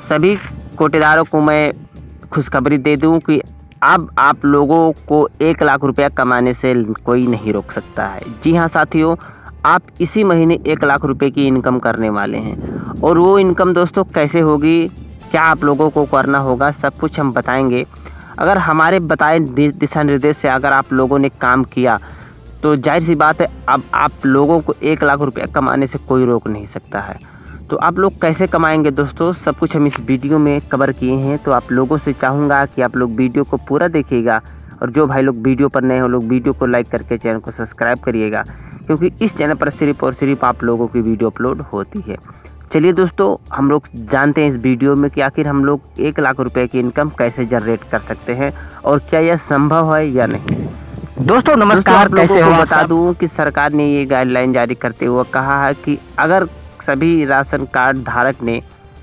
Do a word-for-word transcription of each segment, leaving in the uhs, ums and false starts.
सभी कोटेदारों को मैं खुशखबरी दे दूं कि अब आप लोगों को एक लाख रुपया कमाने से कोई नहीं रोक सकता है। जी हाँ साथियों, आप इसी महीने एक लाख रुपए की इनकम करने वाले हैं। और वो इनकम दोस्तों कैसे होगी, क्या आप लोगों को करना होगा, सब कुछ हम बताएंगे। अगर हमारे बताए दिशा निर्देश से अगर आप लोगों ने काम किया तो जाहिर सी बात है अब आप लोगों को एक लाख रुपया कमाने से कोई रोक नहीं सकता है। तो आप लोग कैसे कमाएंगे दोस्तों, सब कुछ हम इस वीडियो में कवर किए हैं। तो आप लोगों से चाहूँगा कि आप लोग वीडियो को पूरा देखिएगा, और जो भाई लोग वीडियो पर नए हो लोग वीडियो को लाइक करके चैनल को सब्सक्राइब करिएगा, क्योंकि इस चैनल पर सिर्फ और सिर्फ आप लोगों की वीडियो अपलोड होती है। चलिए दोस्तों, हम लोग जानते हैं इस वीडियो में कि आखिर हम लोग एक लाख रुपए की इनकम कैसे जनरेट कर सकते हैं और क्या यह संभव है या नहीं। दोस्तों नमस्कार, कैसे हो बता दूं कि सरकार ने ये गाइडलाइन जारी करते हुए कहा है कि अगर सभी राशन कार्ड धारक ने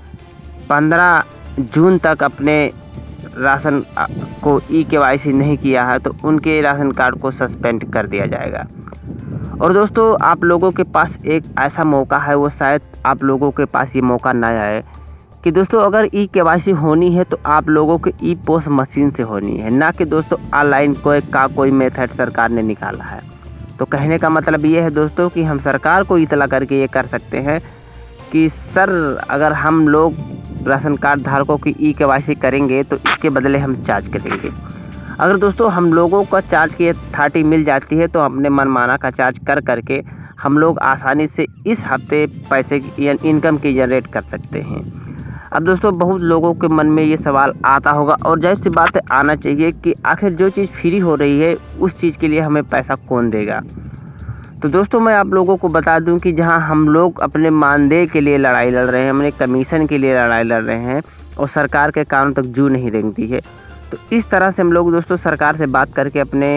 पंद्रह जून तक अपने राशन को ई केवाईसी नहीं किया है तो उनके राशन कार्ड को सस्पेंड कर दिया जाएगा। और दोस्तों आप लोगों के पास एक ऐसा मौका है, वो शायद आप लोगों के पास ये मौका ना आए कि दोस्तों अगर ई केवाईसी होनी है तो आप लोगों को ई पोस्ट मशीन से होनी है, ना कि दोस्तों ऑनलाइन कोई का कोई मेथड सरकार ने निकाला है। तो कहने का मतलब ये है दोस्तों कि हम सरकार को इतला करके ये कर सकते हैं कि सर अगर हम लोग राशन कार्ड धारकों की ई केवाईसी करेंगे तो इसके बदले हम चार्ज करेंगे। अगर दोस्तों हम लोगों का चार्ज की अथॉरिटी मिल जाती है तो अपने मनमाना का चार्ज कर करके हम लोग आसानी से इस हफ्ते पैसे की इनकम की जनरेट कर सकते हैं। अब दोस्तों बहुत लोगों के मन में ये सवाल आता होगा, और जाहिर सी बात है आना चाहिए कि आखिर जो चीज़ फ्री हो रही है उस चीज़ के लिए हमें पैसा कौन देगा। तो दोस्तों मैं आप लोगों को बता दूं कि जहां हम लोग अपने मानदेय के लिए लड़ाई लड़ रहे हैं, अपने कमीशन के लिए लड़ाई लड़ रहे हैं और सरकार के कानों तक जू नहीं रेंगती है, तो इस तरह से हम लोग दोस्तों सरकार से बात करके अपने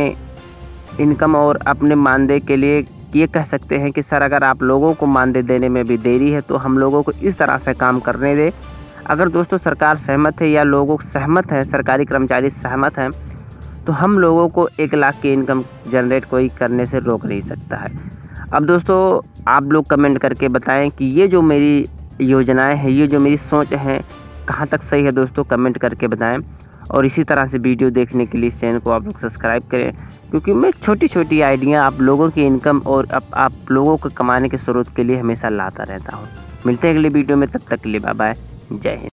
इनकम और अपने मानदेय के लिए ये कह सकते हैं कि सर अगर आप लोगों को मानदेय देने में भी देरी है तो हम लोगों को इस तरह से काम करने दें। अगर दोस्तों सरकार सहमत है या लोग सहमत हैं, सरकारी कर्मचारी सहमत हैं, तो हम लोगों को एक लाख की इनकम जनरेट कोई करने से रोक नहीं सकता है। अब दोस्तों आप लोग कमेंट करके बताएं कि ये जो मेरी योजनाएं हैं, ये जो मेरी सोच है कहाँ तक सही है दोस्तों, कमेंट करके बताएं। और इसी तरह से वीडियो देखने के लिए इस चैनल को आप लोग सब्सक्राइब करें, क्योंकि मैं छोटी छोटी आइडिया आप लोगों की इनकम और आप, आप लोगों को कमाने के स्रोत के लिए हमेशा लाता रहता हूँ। मिलते हैं अगले वीडियो में, तब तक के लिए बाय बाय, जय हिंद।